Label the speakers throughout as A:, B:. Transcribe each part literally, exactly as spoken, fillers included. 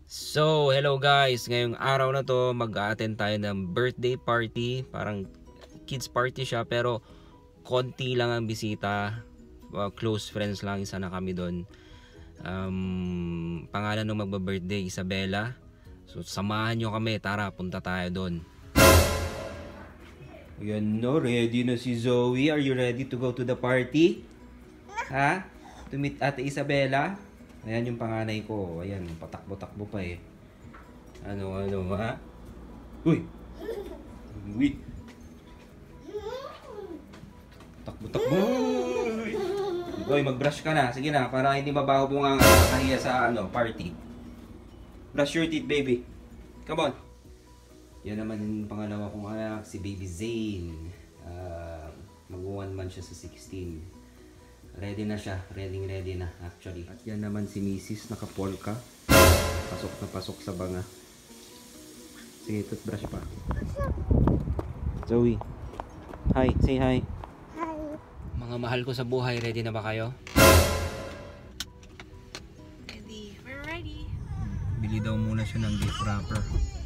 A: So, hello guys. Ngayong araw na to, mag-a-attend tayo ng birthday party. Parang kids party siya, pero konti lang ang bisita. Uh, close friends lang, isa na kami doon. Um, pangalan ng magba-birthday, Isabella. So, samahan nyo kami. Tara, punta tayo doon. Ayan no, ready na si Zoe. Are you ready to go to the party? Ha? To meet Ate Isabella? Ayan yung panganay ko. Ayan, patakbo-takbo pa eh. Ano, ano, ha? Uy! Uy! Takbo-takbo! Uy, mag-brush ka na. Sige na, para hindi mabaho po nga kahiya sa ano, party. Brush your teeth, baby. Come on! Yan naman yung pangalawa kong anak, si Baby Zane. Uh, Mag-one month siya sa sixteen. Ready na siya. Ready ready na actually. At yan naman si Missus nakapolka. Pasok na pasok sa banga. Sige, toothbrush pa. Zoe. Hi. Say hi.
B: Hi.
A: Mga mahal ko sa buhay, ready na ba kayo?
B: Ready. We're ready.
A: Bili daw muna siya ng gift wrapper.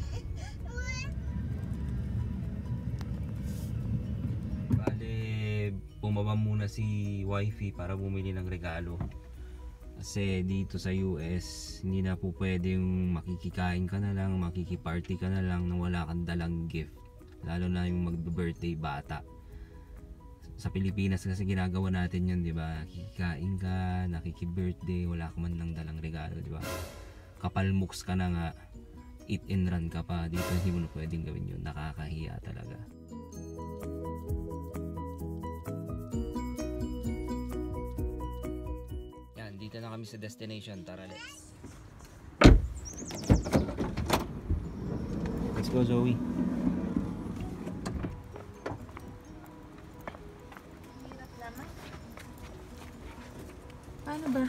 A: Bumaba muna si wifey para bumili ng regalo kasi dito sa U S hindi na po pwedeng makikikain ka na lang, makikiparty ka na lang na wala kang dalang gift, lalo na yung mag-birthday bata. Sa Pilipinas kasi ginagawa natin yun, di ba? Nakikikain ka, nakiki-birthday, wala ka man lang dalang regalo, di ba? Kapalmuks ka na nga, eat and run ka pa. Dito hindi mo na pwedeng gawin yun, nakakahiya talaga. Dito na kami sa destination. Tara, let's. Let's go, Zoe.
B: Hirap naman. Paano ba?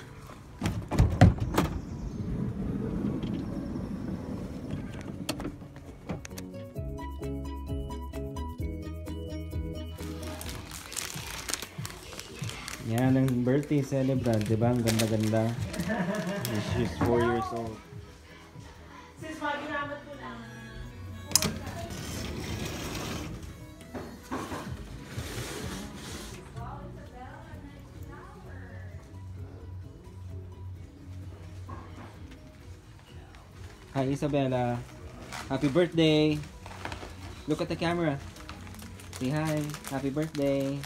A: Yan ang birthday celebrant, di ba? Ang ganda-ganda. She's four years old.
B: Sis, maginamat ko lang.
A: Hi, Isabella. Happy birthday. Look at the camera. Say hi. Happy birthday.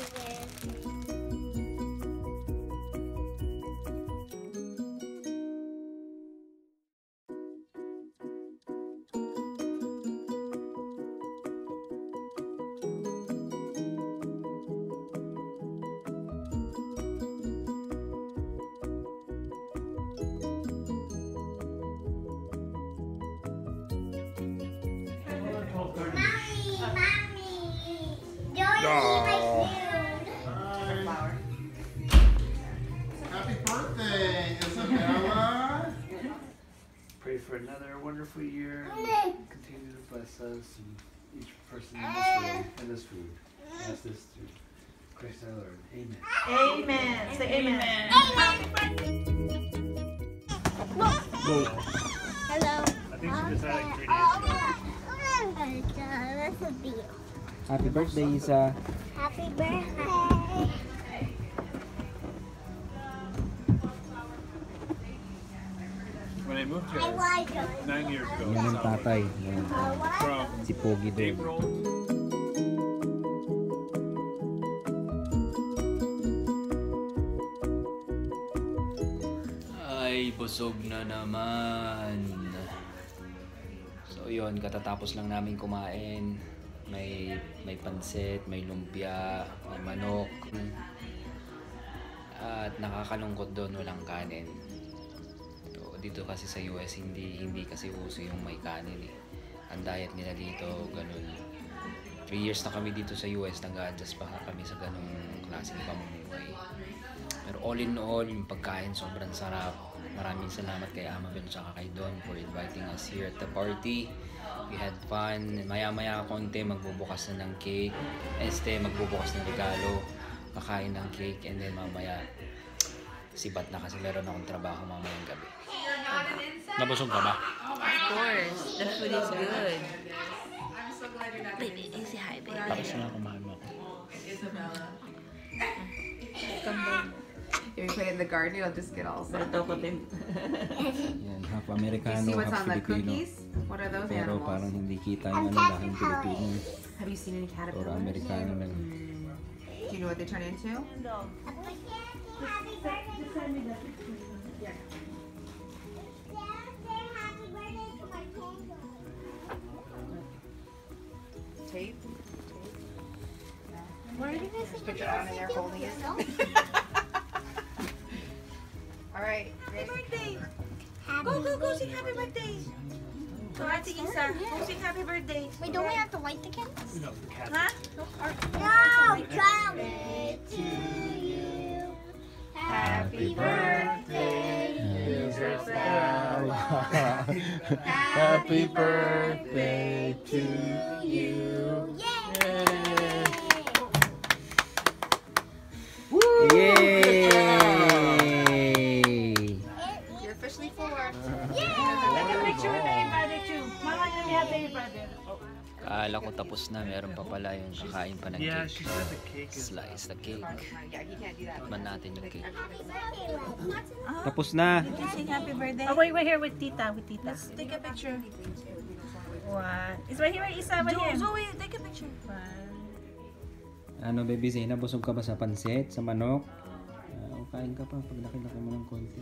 C: Happy birthday, Isabella!
D: Pray for another wonderful year. Continue to bless us and each person in this room and this food. Ask this through Christ our Lord. Amen.
B: Amen. Say amen. Amen.
A: Go.
B: Hello.
D: I think she just had like three days ago.
A: Happy birthday, Isa.
B: Happy birthday.
D: When I moved here nine years ago,
A: Yan ang
D: so
A: tatay. Yan.
D: from
A: Si Pogi doon.
D: April
A: Ay, busog na naman. So yun, katatapos lang namin kumain. May may pansit, may lumpia, may manok. At nakakalungkot doon, walang kanin. So, dito kasi sa U S hindi hindi kasi uso yung may kanin eh. Ang diet nila dito ganun. three years na kami dito sa U S, nag-a-adjust pa kami sa ganung klaseng pamumuhay. Pero all in all, yung pagkain sobrang sarap. Maraming salamat kay Amabel at kay Don for inviting us here at the party. We had fun. Maya-maya konti magbubukas na ng cake. Este, magbubukas ng regalo. Kakain ng cake and then mamaya sibat na kasi meron akong trabaho mamayang gabi. Nabusog ka ba?
E: Of course. The food is good. Baby, you say hi, baby.
A: Tapos na kumain mo.
F: If you put it in the garden, it'll just get all set.
A: Yan, half Americano,
F: See what's
A: half
F: on the
A: Filipino.
F: cookies? What are those
A: Pero
F: animals?
A: parang hindi kita yung ano lahing Pilipino.
F: Have you seen any
A: Or
F: caterpillars?
A: Amerikano lang.
F: Do you know what they turn into? Tape?
B: Where are you guys
F: Just put your arm in there holding it. All right.
E: Happy birthday! Go, go, go sing happy birthday! Go, Ate Isa. Go sing happy birthday.
B: Wait, don't we have to light the candles?
D: No, the cat.
E: Huh?
B: No! Charlie to you. Happy birthday, Isabel.
C: Happy birthday to you.
A: Yay!
F: You're officially four.
A: Kala ko tapos na, meron pa pala yung kakain pa ng
D: Yeah,
A: cake.
D: she said the cake is.
A: Slice the cake.
F: Yeah, you can't do that.
A: Tikman natin yung cake.
E: Ah,
A: Tapos na!
E: did you sing happy birthday?
G: Oh, wait, we're here with Tita, with Tita.
E: Let's take a picture.
G: One. It's right here, right? Isa, right
E: Jo-
G: here.
E: Zoe, take a picture.
G: One.
A: Ano, baby Zena, busog ka ba sa pansit, sa manok? Uh, kain ka pa pag laki-laki mo ng konti.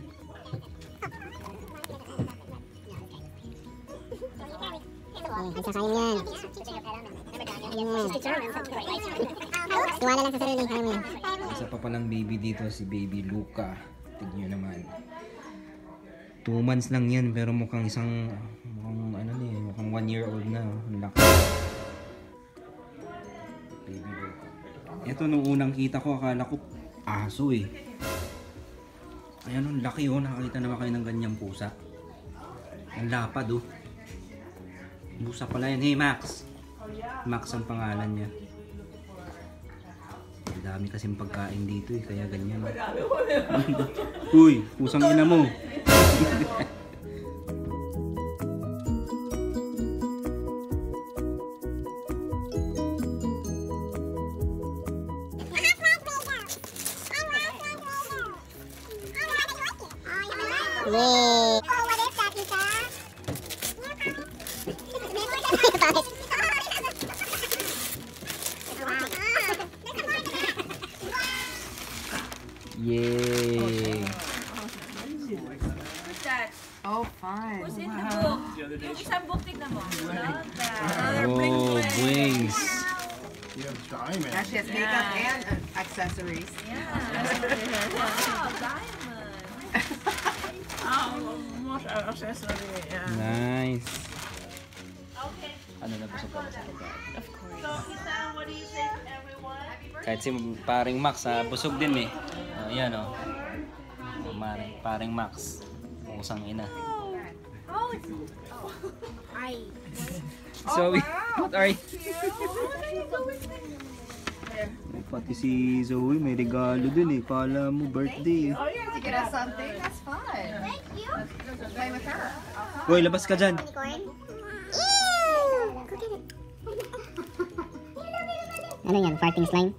B: Tuwala lang sa sarili.
A: Isa pa palang baby dito, si baby Luca. Tignan nyo naman. Two months lang yan, pero mukhang isang, mukhang ano na eh, mukhang one year old na. oh. Ang laki. Baby Luca. Ito, nung unang kita ko, akala ko aso eh. Ayan, ang laki oh. Nakakita na ba kayo ng ganyang pusa? Ang lapad oh. Pusa pala yan. Hey Max! Max ang pangalan niya. Ang dami kasing pagkain dito eh, kaya ganyan. Uy, pusang ina mo.
B: Yay! Oh, what is that, Tita?
A: Yay!
E: What's that?
F: Oh, fun.
E: Who's in the book? Yung isang book, tignan mo. Love that.
A: Oh, wings!
C: You have diamond.
F: Now she has makeup and uh, accessories.
E: Yeah. Wow, diamond.
G: Oh, most accessory. Yeah.
A: Nice! Ano na busog ka ba sa pagkain?
G: Of course.
B: So, Tita, what do you say to everyone?
A: Kahit si paring Max, ha, busog din eh. Oh, yan oh. Paring, paring Max. Pusang ina.
B: Oh, it's... Oh. Ay.
A: Zoe, what are you? Pati si Zoe may regalo dun eh. Kala mo birthday eh.
F: Oh, yeah, to get us something. That's fun.
B: Thank you.
F: Play with her.
A: Hoy, labas ka dyan.
B: Unicorn.
H: Ano yan? Farting slime?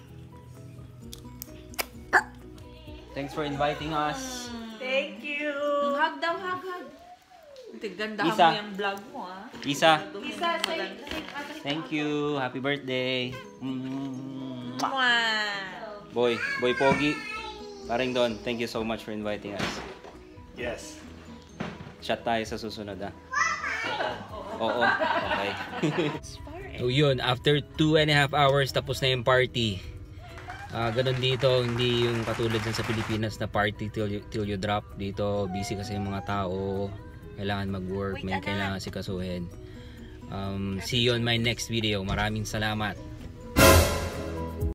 A: Thanks for inviting us.
G: Thank you.
E: Hug daw, hug, hug. Tigandahan
A: Isa.
E: mo yung vlog mo, ha?
A: Isa,
B: Isa, say, say,
A: thank you. Happy birthday. Mwah.
E: Mwah.
A: Boy, Boy Pogi. Paring Don, thank you so much for inviting us.
D: Yes.
A: Shot tayo sa susunod ah. Oo, okay. So yun, after two and a half hours tapos na yung party. Ah, ganun dito, hindi yung katulad dyan sa Pilipinas na party till you, till you drop. Dito, busy kasi yung mga tao. Kailangan mag-work, may kailangan sikasuhin. Um, see you on my next video. Maraming salamat.